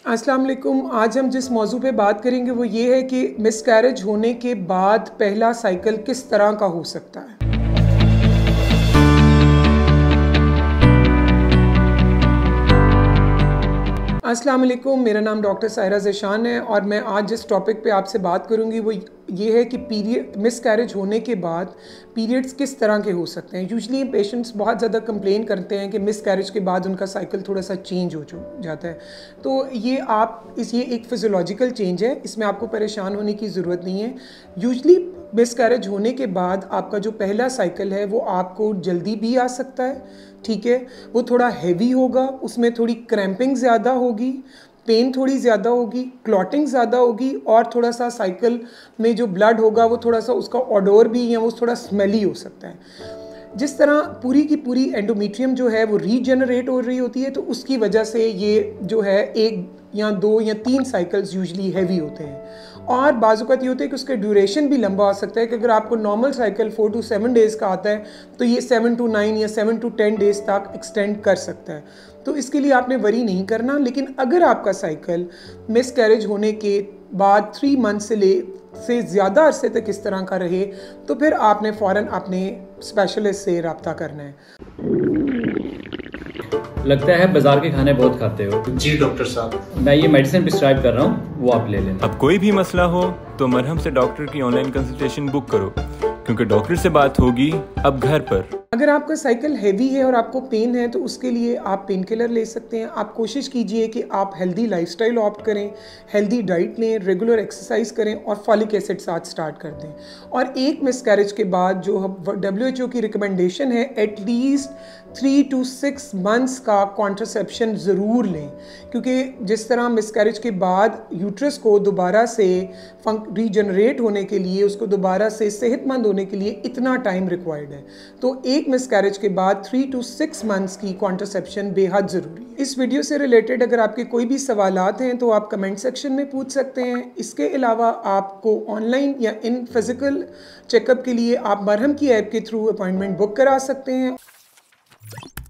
अस्सलाम वालेकुम। आज हम जिस मौजू पे बात करेंगे वो ये है कि मिसकैरेज होने के बाद पहला साइकिल किस तरह का हो सकता है। अस्सलाम वालेकुम, मेरा नाम डॉक्टर सायरा ज़ेशान है और मैं आज जिस टॉपिक पे आपसे बात करूँगी वो ये है कि पीरियड मिसकैरेज होने के बाद पीरियड्स किस तरह के हो सकते हैं। यूजुअली पेशेंट्स बहुत ज़्यादा कंप्लेन करते हैं कि मिसकैरेज के बाद उनका साइकिल थोड़ा सा चेंज हो जाता है। तो ये एक फिज़ियोलॉजिकल चेंज है, इसमें आपको परेशान होने की ज़रूरत नहीं है। यूजुअली मिसकैरेज होने के बाद आपका जो पहला साइकिल है वो आपको जल्दी भी आ सकता है, ठीक है। वो थोड़ा हैवी होगा, उसमें थोड़ी क्रैम्पिंग ज़्यादा होगी, पेन थोड़ी ज़्यादा होगी, क्लॉटिंग ज़्यादा होगी और थोड़ा सा साइकिल में जो ब्लड होगा वो थोड़ा सा उसका ऑडोर भी या वो थोड़ा स्मेली हो सकता है। जिस तरह पूरी की पूरी एंडोमेट्रियम जो है वो रीजनरेट हो रही होती है, तो उसकी वजह से ये जो है 1 या 2 या 3 साइकिल्स यूजुअली हैवी होते हैं। और बाज़-औक़ात ये होता है कि उसका ड्यूरेशन भी लंबा हो सकता है कि अगर आपको नॉर्मल साइकिल 4 टू 7 डेज़ का आता है तो ये 7 टू 9 या 7 टू 10 डेज़ तक एक्सटेंड कर सकता है। तो इसके लिए आपने वरी नहीं करना। लेकिन अगर आपका साइकिल मिसकैरेज होने के बाद 3 मंथ से ज़्यादा अरसे तक इस तरह का रहे तो फिर आपने फ़ौरन अपने स्पेशलिस्ट से रब्ता करना है। लगता है बाजार के खाने बहुत खाते हो। जी डॉक्टर साहब, मैं ये मेडिसिन प्रिस्क्राइब कर रहा हूँ, वो आप ले लेना। अब कोई भी मसला हो तो मरहम से डॉक्टर की ऑनलाइन कंसल्टेशन बुक करो, क्योंकि डॉक्टर से बात होगी अब घर पर। अगर आपका साइकिल हैवी है और आपको पेन है तो उसके लिए आप पेन किलर ले सकते हैं। आप कोशिश कीजिए कि आप हेल्दी लाइफस्टाइल ऑप्ट करें, हेल्दी डाइट लें, रेगुलर एक्सरसाइज करें और फॉलिक एसिड साथ स्टार्ट कर दें। और एक मिसकैरेज के बाद जो WHO की रिकमेंडेशन है एटलीस्ट 3 टू 6 मंथ्स का कॉन्ट्रासेप्शन ज़रूर लें, क्योंकि जिस तरह मिसकैरेज के बाद यूट्रस को दोबारा से रीजनरेट होने के लिए, उसको दोबारा से सेहतमंद होने के लिए इतना टाइम रिक्वायर्ड है। तो एक मिसकैरेज के बाद 3 टू 6 मंथ्स की कॉन्ट्रासेप्शन बेहद ज़रूरी है। इस वीडियो से रिलेटेड अगर आपके कोई भी सवालात हैं तो आप कमेंट सेक्शन में पूछ सकते हैं। इसके अलावा आपको ऑनलाइन या इन फिज़िकल चेकअप के लिए आप मरहम की ऐप के थ्रू अपॉइंटमेंट बुक करा सकते हैं।